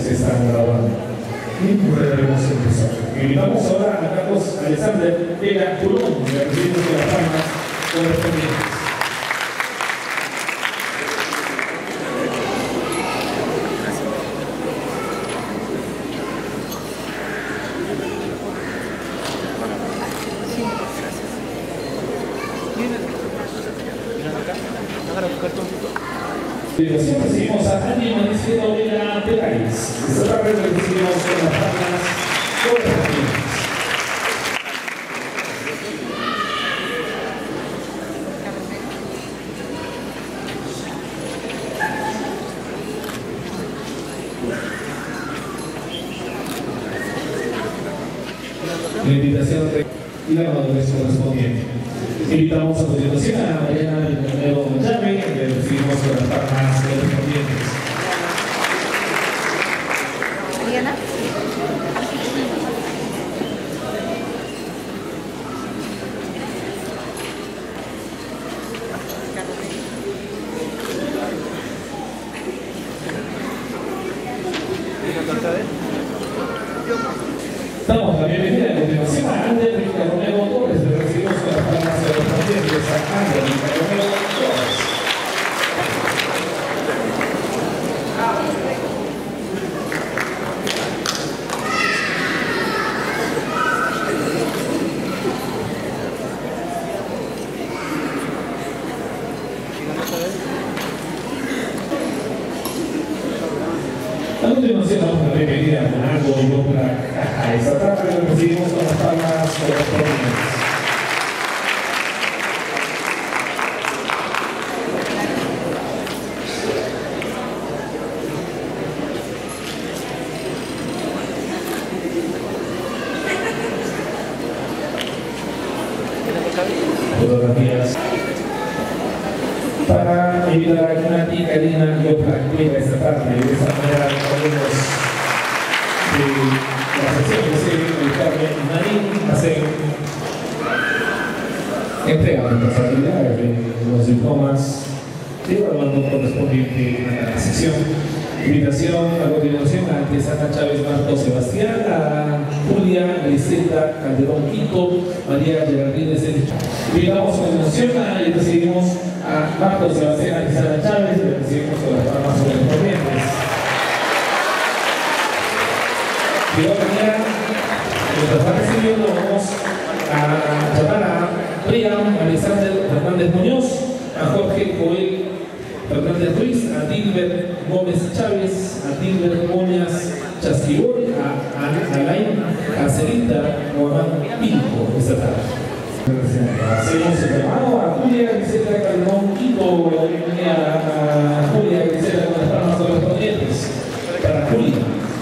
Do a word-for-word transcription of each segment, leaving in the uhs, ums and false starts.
Se están grabando. Y podremos empezar. Invitamos ahora a Carlos Alexander Vega Colón, de recibimos de las palmas correspondientes. Siempre recibimos a Andy Mauricio Vega Pelaris. Esta tarde recibimos con las palmas correspondientes. La invitación y la madurez correspondiente. Invitamos a continuación a Mariana Villanueva Llame, que recibimos con las palmas correspondientes. Mariana. Damos la bienvenida a continuación a Ander Romero Torres, le recibimos con las palmas correspondientes a Ander Romero Torres. A continuación damos la bienvenida a Monaco y Opla Caja. Esta tarde lo recibimos con las palmas correspondientes. Fotografías para invitar a Jonathan, Karina y Opla Caja esta tarde. De esta manera podemos de la sección de Sergio Carmen Marín hacer entrega de responsabilidades de los diplomas de evaluando correspondiente a la sección. Invitación a continuación a Antesana Chávez Marco Sebastián, a Julia Griseta Calderón Quito, María Gerardines de Invitamos a continuación a y recibimos a Marco Sebastián Antesana Chávez, y recibimos con las palmas correspondientes. Y ahora ya, mientras van recibiendo, vamos a llamar a Brian Alexander Fernández Muñoz, a Jorge Joel Fernández Ruiz, a Dilbert Gómez Chávez, a Dilbert Moñas Chasquibol, a Alain Cacerita Guamán Pinto esta tarde. Hacemos el llamado a Julia Grisela Calderón Quito, a Julia Grisela con las palmas correspondientes. Para Julia.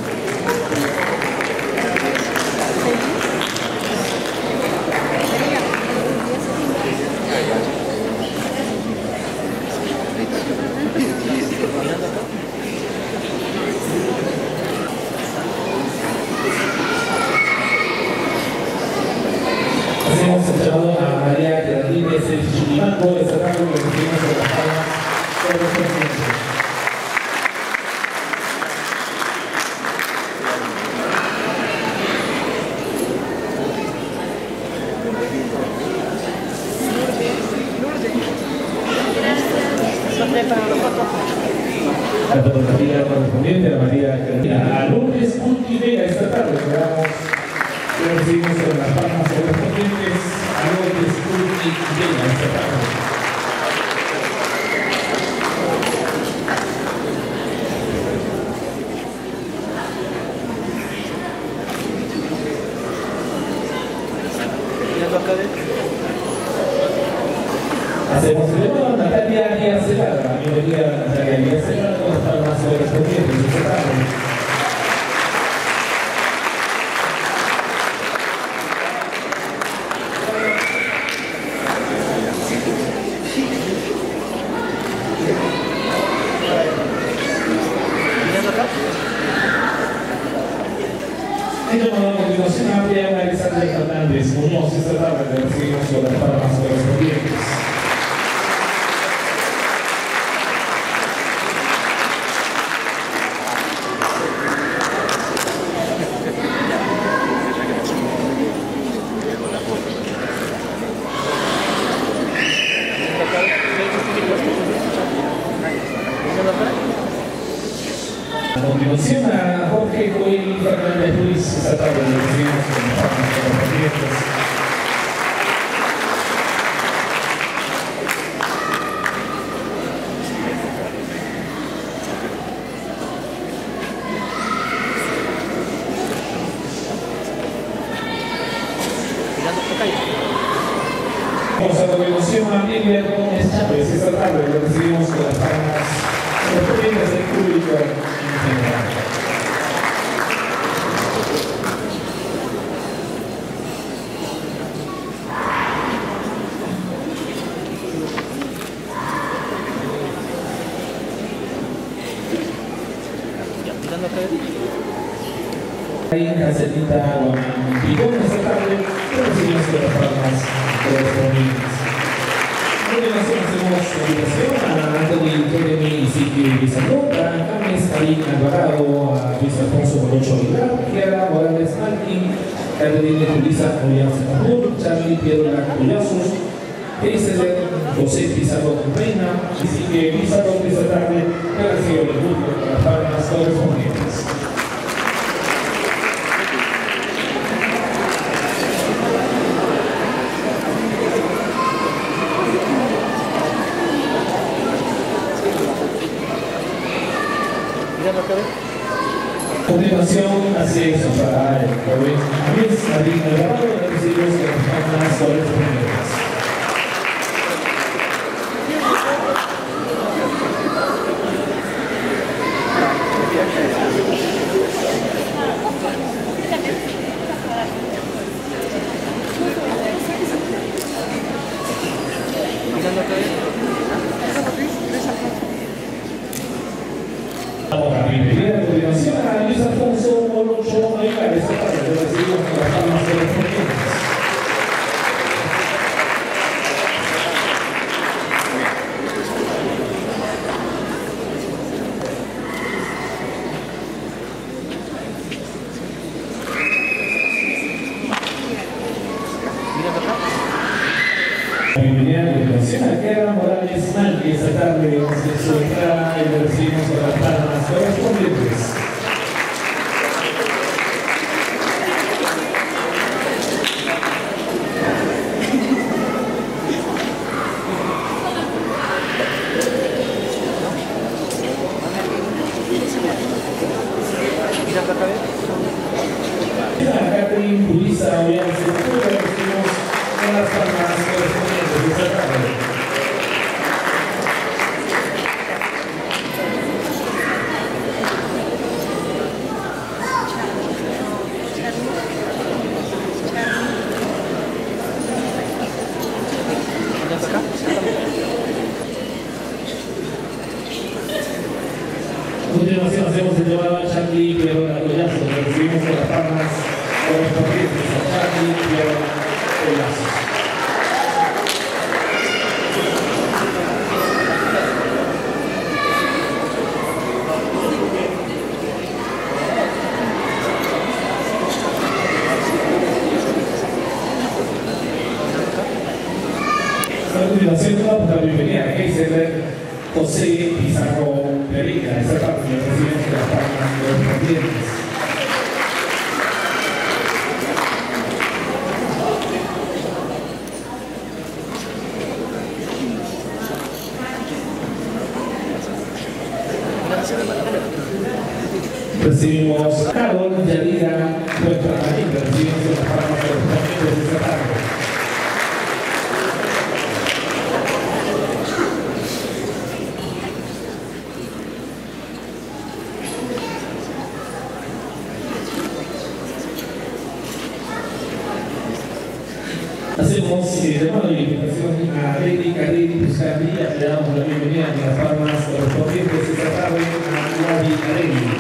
Hacemos el llamado a María Gerardines de Chiquimanco, esta tarde lo recibimos con las palmas correspondientes. La fotografía correspondiente a María Gerardina, a Lourdes Cultivera esta tarde, que recibimos con las palmas correspondientes a Lourdes Cultivera esta tarde. Hacemos el llamado a Natalia Díaz Celada, bienvenida Natalia Díaz Celada con las palmas correspondientes esta tarde. He llamado a continuación a Brian Alexander Fernández Muñoz esta tarde, le recibimos con las palmas correspondientes. continuación a Jorge Joel Fernández Ruiz, esta tarde lo recibimos con las palmas de los clientes. Vamos a continuación a Miguel Gómez Chávez, esta tarde lo recibimos con las palmas correspondientes del público en general. Ahí en Casetita y con esta tarde lo recibimos con las palmas correspondientes. A continuación hacemos la invitación a Anthony Jeremy Sitio Bizarrota, a James Karim Alvarado, a Luis Alfonso Morocho Aguilar, Kiara Morales Malkin, Catherine Julissa Ollanza Capur, Charlie Piedra Collazos, Keiser José Pizarro Reina, y Sitio Bizarro esta tarde que recibe el público con las palmas correspondientes. A continuación, así es para el joven Luis Marín Alvarado, de recibimos con las palmas correspondientes. Ahora, bienvenida a continuación a Luis Alfonso Morocho Aguilar, esta tarde lo recibimos con las palmas correspondientes. Bienvenida a continuación a Kiara Morales Malkin, esta tarde en su entrada y lo recibimos con las palmas correspondientes. A Catherine Julissa Ollanza Capur, lo recibimos con las palmas correspondientes esta tarde. A continuación hacemos el llamado a Charlie Piedra Collazos, lo recibimos con las palmas correspondientes a Charlie Piedra Collazos. A continuación damos la bienvenida a Keiser José Pizarro Perica, esta parte lo recibimos con las palmas correspondientes. Recibimos a Carol Yadira Puerta Marín, recibimos con las palmas correspondientes esta tarde. Hacemos el llamado de invitación a Lady Karim Buscardía, le damos la bienvenida a las palmas correspondientes esta tarde a Lady Karim.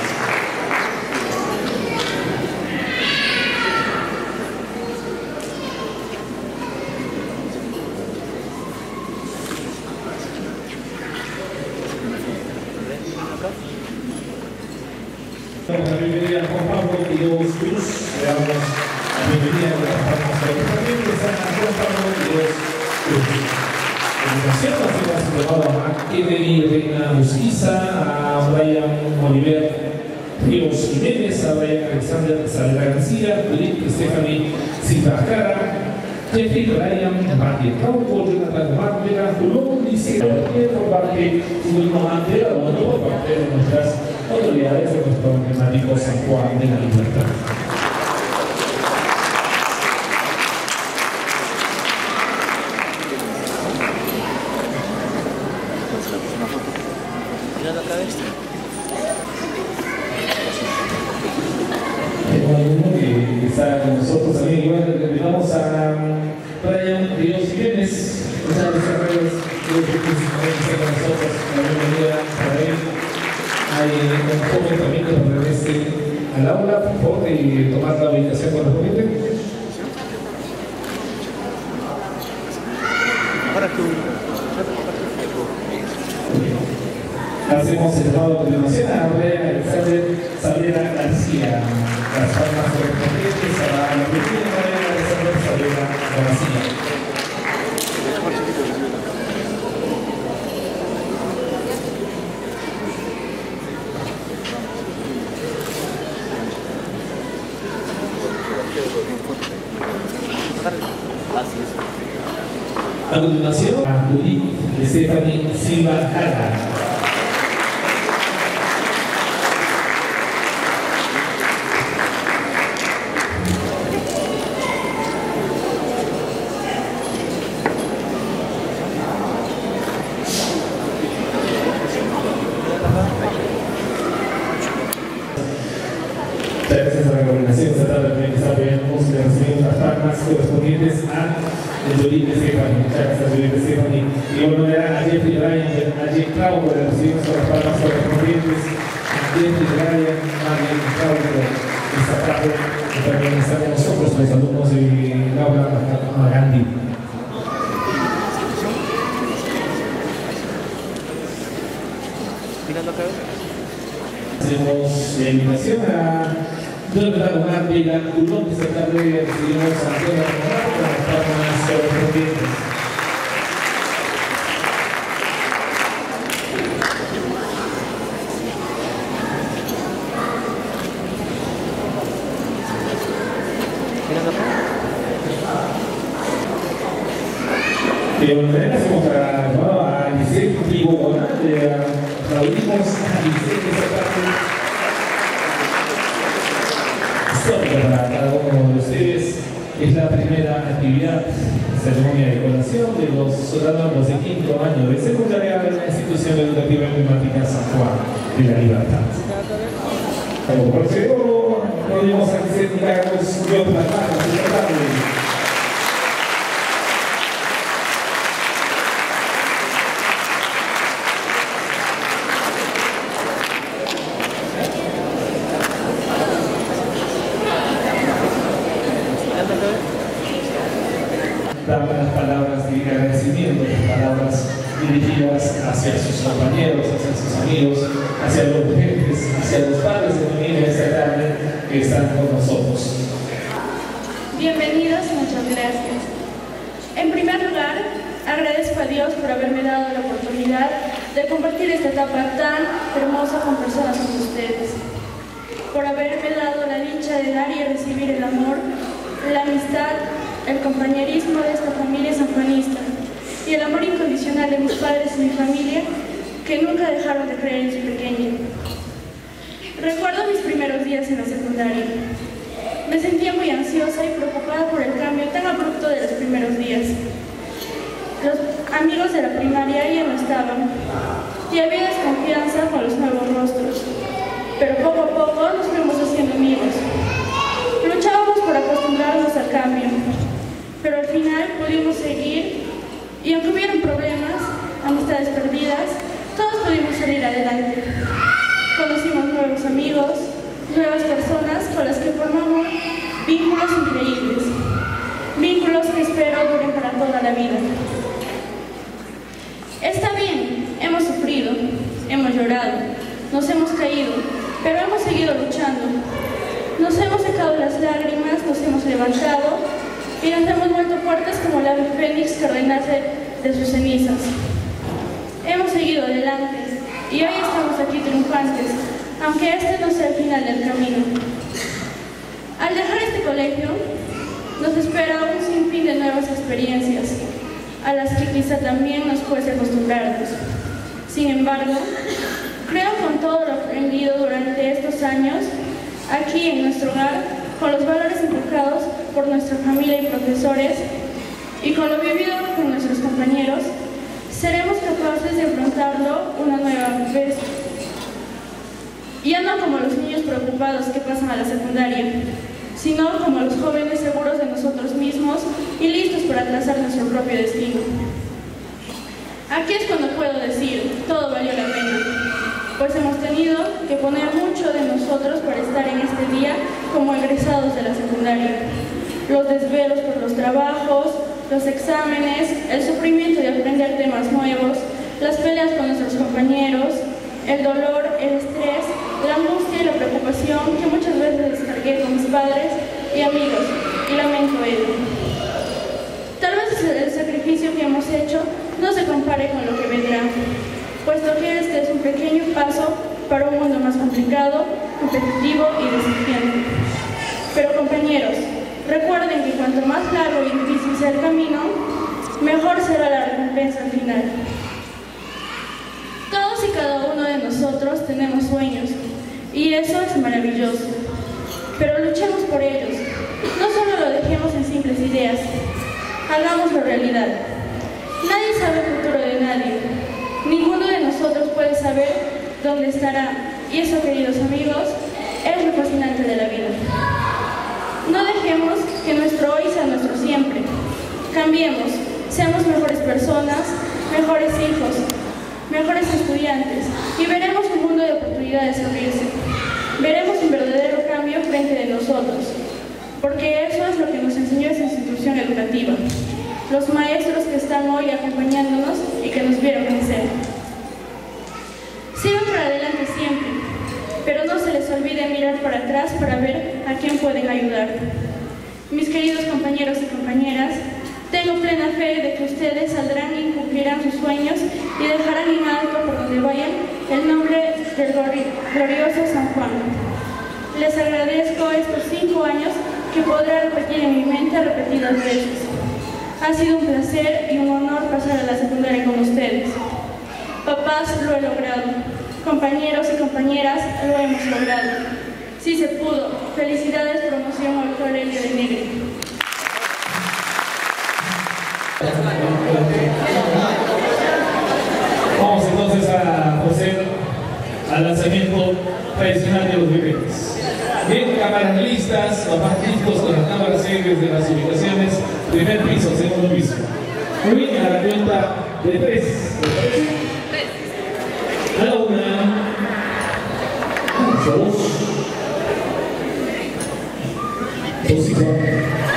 Damos la bienvenida a Juan Pablo Quiroz Cruz, le damos la bienvenida a las palmas correspondientes a Juan Pablo Quiroz Cruz. A continuación hacemos el llamado a Kennedy Reina Busquiza, a Brian Oliver Ríos Jiménez, a Brian Alexander Saavedra García, Judith Stephanie Silva Jara, Jeffrey Brian Valle Cauco, Jonathan Márquez, Julón, dice por parte de Wilma Mantera, o no por parte de nuestras autoridades de nuestro emblemático San Juan de la Libertad. Que está con nosotros también, igual le invitamos a Brian Ríos Jiménez, una de las redes que está con nosotros, la bienvenida para él. Hay un joven también que nos regrese al aula, por favor, y tomar la ubicación correspondiente. Hacemos el llamado a continuación a Brian Alexander Saavedra García. Las palmas correspondientes a la presidenta Brian Alexander Saavedra García. A continuación, a Judith Stephanie Silva Jara. Gracias a la coordinación estatal también que está apoyando música, recibimos las palmas correspondientes a Judith Stephanie. Muchas gracias, Judith Stephanie. Y bueno, a Jeffrey Ryan, a Jake Claudio, le recibimos las palmas correspondientes a Jeffrey Ryan, a Jake Claudio, esta tarde, que también están con nosotros, los alumnos de Laura Magandi. Hacemos la invitación a Jonathan Márquez, la Culón, que esta tarde recibimos a Antonio Román con las palmas correspondientes. Y bueno, también hacemos a, a Giselle Tribogona, le aplaudimos a Giselle que esta tarde para cada uno de ustedes. Es la primera actividad, ceremonia de colación de los ciudadanos de quinto año de secundaria de la institución educativa emblemática San Juan de la Libertad. Como procedor, podemos hacer Carlos de otras manos de la tarde. Dar las palabras de agradecimiento, las palabras dirigidas hacia sus compañeros, hacia sus amigos, hacia los docentes, hacia los padres de familia esta tarde que están con nosotros. Bienvenidos, muchas gracias. En primer lugar, agradezco a Dios por haberme dado la oportunidad de compartir esta etapa tan hermosa con personas como ustedes, por haberme dado la dicha de dar y recibir el amor, la amistad, el compañerismo de esta familia sanjuanista y el amor incondicional de mis padres y mi familia, que nunca dejaron de creer en su pequeña. Recuerdo mis primeros días en la secundaria. Me sentía muy ansiosa y preocupada por el cambio tan abrupto de los primeros días. Los amigos de la primaria ya no estaban y había desconfianza con los nuevos rostros, pero poco a poco nos fuimos haciendo amigos. Luchábamos por acostumbrarnos al cambio, pero al final pudimos seguir y aunque hubieran problemas, amistades perdidas, todos pudimos salir adelante. Conocimos nuevos amigos, nuevas personas con las que formamos vínculos increíbles, vínculos que espero duren para toda la vida. Está bien, hemos sufrido, hemos llorado, nos hemos caído, pero hemos seguido luchando. Nos hemos secado las lágrimas, nos hemos levantado y nos hemos vuelto fuertes como el ave fénix que renace de sus cenizas. Hemos seguido adelante y hoy estamos aquí triunfantes, aunque este no sea el final del camino. Al dejar este colegio, nos espera un sinfín de nuevas experiencias, a las que quizá también nos cueste acostumbrarnos. Sin embargo, creo con todo lo aprendido durante estos años, aquí en nuestro hogar, con los valores inculcados por nuestra familia y profesores, y con lo vivido con nuestros compañeros, seremos capaces de afrontarlo una nueva vez. Ya no como los niños preocupados que pasan a la secundaria, sino como los jóvenes seguros de nosotros mismos y listos para trazar nuestro propio destino. Aquí es cuando puedo decir, todo valió la pena, pues hemos tenido que poner mucho de nosotros para estar en este día como egresados de la secundaria. Los desvelos por los trabajos, los exámenes, el sufrimiento de aprender temas nuevos, las peleas con nuestros compañeros, el dolor, el estrés, la angustia y la preocupación que muchas veces descargué con mis padres y amigos, y lamento ello. Tal vez el sacrificio que hemos hecho no se compare con lo que vendrá, puesto que este es un pequeño paso para un mundo más complicado, competitivo y desafiante. Pero compañeros, recuerden que cuanto más largo y difícil sea el camino, mejor será la recompensa al final. Todos y cada uno de nosotros tenemos sueños, y eso es maravilloso. Pero luchemos por ellos. No solo lo dejemos en simples ideas, hagámoslo realidad. Nadie sabe el futuro de nadie. Ninguno de nosotros puede saber dónde estará. Y eso, queridos amigos, es lo fascinante de la vida. No dejemos que nuestro hoy sea nuestro siempre. Cambiemos, seamos mejores personas, mejores hijos, mejores estudiantes, y veremos un mundo de oportunidades abrirse. Veremos un verdadero cambio frente de nosotros, porque eso es lo que nos enseñó esa institución educativa, los maestros que están hoy acompañándonos y que nos vieron crecer. Sigan para adelante siempre, pero no se les olvide mirar para atrás para ver a quién pueden ayudar. Mis queridos compañeros y compañeras, tengo plena fe de que ustedes saldrán y cumplirán sus sueños y dejarán en alto por donde vayan el nombre del glorioso San Juan. Les agradezco estos cinco años que podré repetir en mi mente repetidas veces. Ha sido un placer y un honor pasar a la secundaria con ustedes. Papás, lo he logrado. Compañeros y compañeras, lo hemos logrado. Sí se pudo. Felicidades, promoción al Colegio de Negri. Vamos entonces a proceder al lanzamiento tradicional de los bebés. Bien, cámaras listas, papás listos con las cámaras seguidas de las ubicaciones, primer piso, segundo piso. Muy bien, a la cuenta de tres. A la una, a dos, dos y cuatro,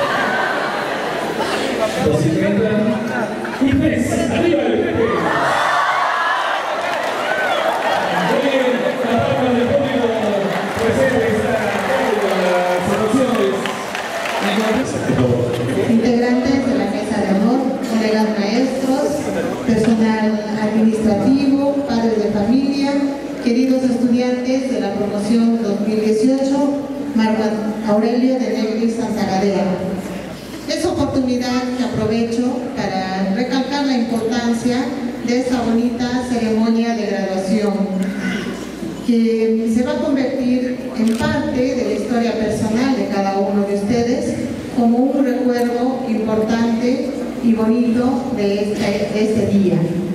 dos y treinta, y tres. Arriba el bebé. Muy bien, la palma del público presente está integrantes de la mesa de honor, colegas maestros, personal administrativo, padres de familia, queridos estudiantes de la promoción dos mil dieciocho, Marco Aurelio de Negri Santa Gadea. Es oportunidad que aprovecho para recalcar la importancia de esta bonita ceremonia de graduación, que se va a convertir en parte de la historia personal de cada uno de ustedes, como un recuerdo importante y bonito de este, de este día.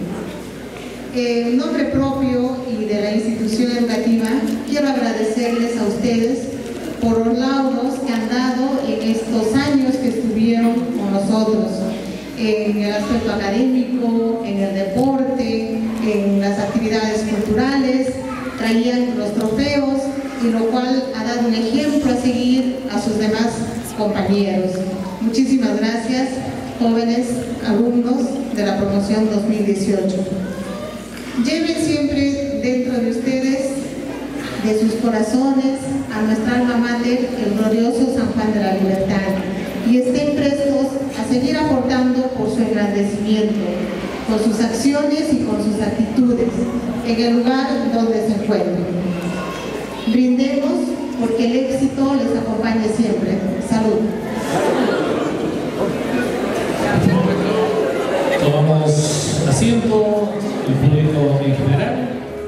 En nombre propio y de la institución educativa, quiero agradecerles a ustedes por los lauros que han dado en estos años que estuvieron con nosotros, en el aspecto académico, en el deporte, en las actividades culturales. Traían los trofeos, y lo cual ha dado un ejemplo a seguir a sus demás compañeros. Muchísimas gracias, jóvenes alumnos de la promoción dos mil dieciocho. Lleven siempre dentro de ustedes, de sus corazones, a nuestra alma mater, el glorioso San Juan de la Libertad, y estén prestos a seguir aportando por su engrandecimiento, con sus acciones y con sus actitudes, en el lugar donde se encuentren. porque el éxito les acompañe siempre. Salud. Tomamos asiento, el público en general.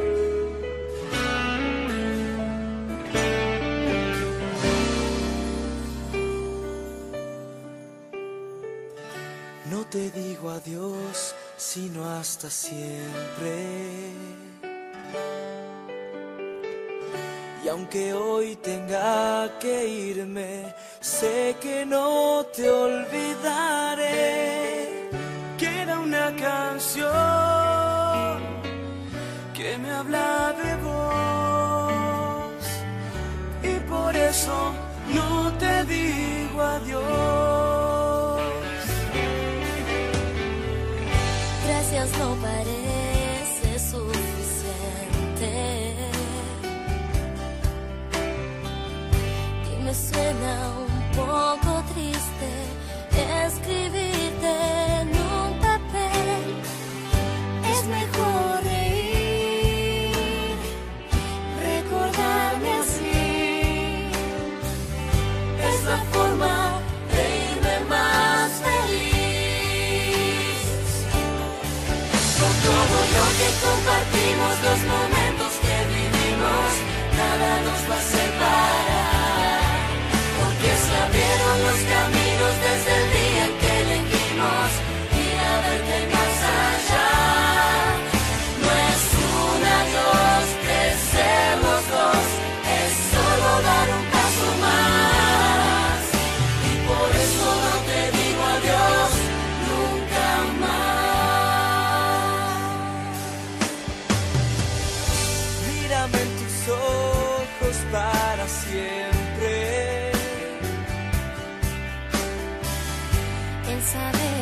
No te digo adiós, sino hasta siempre. Y aunque hoy tenga que irme, sé que no te olvidaré. Queda una canción que me habla de vos, y por eso no te digo adiós. Gracias no parece suficiente, y me suena un poco triste escribirte en un papel. Es mejor reír, recordarme así, es la forma de irme más feliz. Con todo lo que compartimos, los momentos que vivimos, nada nos va a separar, porque se abrieron los caminos desde el día en que elegimos ir a ver qué hay más allá. No es un adiós, crecemos dos, es solo dar un paso más, y por eso no te digo adiós nunca más. Mírame en tus ojos para siempre. En saber